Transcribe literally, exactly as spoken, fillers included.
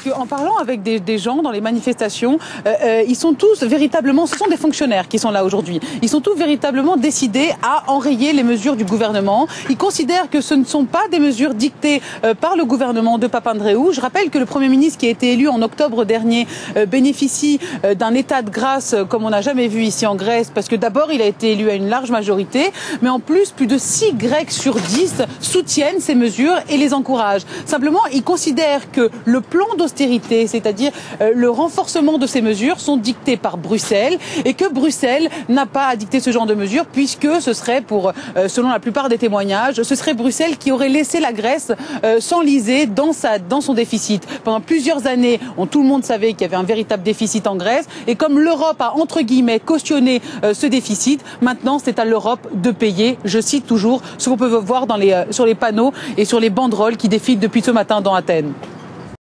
qu'en parlant avec des, des gens dans les manifestations, euh, euh, ils sont tous véritablement, ce sont des fonctionnaires qui sont là aujourd'hui, ils sont tous véritablement décidés à enrayer les mesures du gouvernement. Ils considèrent que ce ne sont pas des mesures dictées euh, par le gouvernement de Papandréou. Je rappelle que le Premier ministre qui a été élu en octobre dernier euh, bénéficie euh, d'un état de grâce euh, comme on n'a jamais vu ici en Grèce, parce que d'abord il a été élu à une large majorité, mais en plus plus de six Grecs sur dix soutiennent ces mesures et les encouragent. Simplement, ils considèrent que le plan d'austérité, c'est-à-dire euh, le renforcement de ces mesures, sont dictés par Bruxelles et que Bruxelles n'a pas à dicter ce genre de mesures, puisque ce serait, pour, euh, selon la plupart des témoignages, ce serait Bruxelles qui aurait laissé la Grèce euh, s'enliser dans, sa, dans son déficit. Pendant plusieurs années, on, tout le monde savait qu'il y avait un véritable déficit en Grèce, et comme l'Europe a, entre guillemets, cautionné euh, ce déficit, maintenant c'est à l'Europe de payer. Je cite toujours ce qu'on peut voir dans les, euh, sur les panneaux et sur les banderoles qui défilent depuis ce matin dans Athènes.